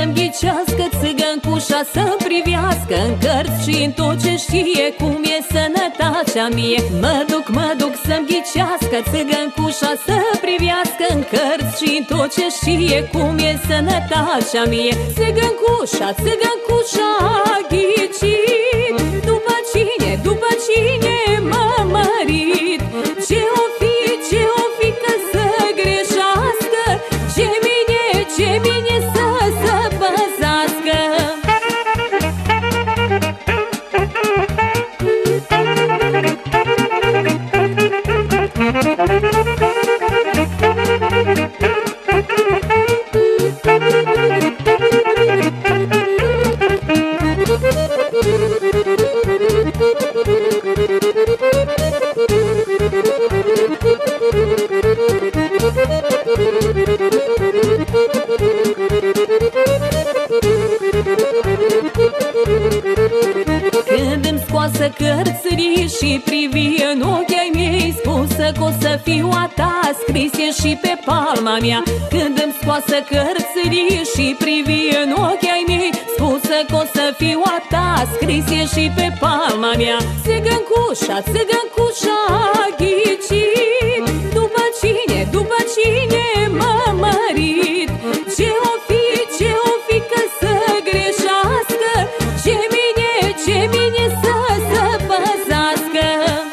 să-mi ghicească, țigăncușa să-mi privească în cărți și în tot ce știe cum e sănătatea mie. Mă duc să-mi ghicească, țigăncușa să privească în cărți și în tot ce știe cum e sănătatea mie. Țigăncușa a ghicit, după cine m-a mărit. Ce-o fi că să greșească, ce mine să păzească. Când îmi scoasă cărțării și privi în ochii ai mei, spusă că o să fiu a ta, scris e și pe palma mea. Când îmi scoasă cărțării și privi în ochii ai mei, spusă că o să fiu a ta, scris e și pe palma mea. Țigăncușa a ghicit, după cine m-a mărit. Ce-o fi că să greșească, ce mine să păzească.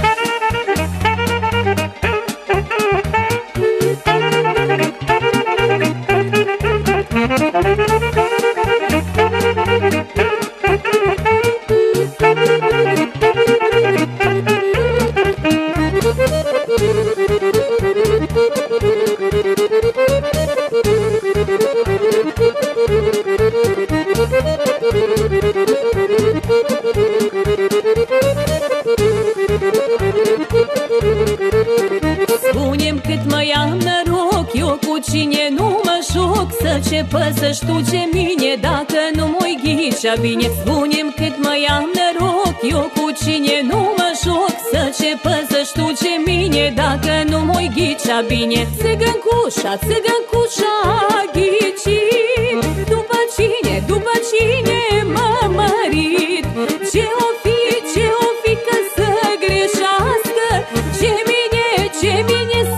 Spune-mi cât mai am noroc, eu cu cine nu mă joc, să ce păsăși tu ce mine dacă nu mă-i ghicea bine. Spune-mi cât mai am noroc, eu cu cine nu mă joc, să ce păsăși tu ce mine dacă nu mă-i ghicea bine. Țigăncușa a ghicit, după cine m-a mărit. Ce-o fi că să greșească, ce mine